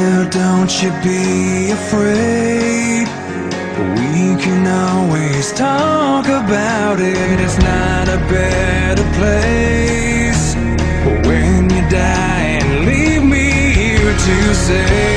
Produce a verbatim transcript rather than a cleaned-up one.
Well, don't you be afraid. We can always talk about it. It's not a better place. When you die and leave me here to say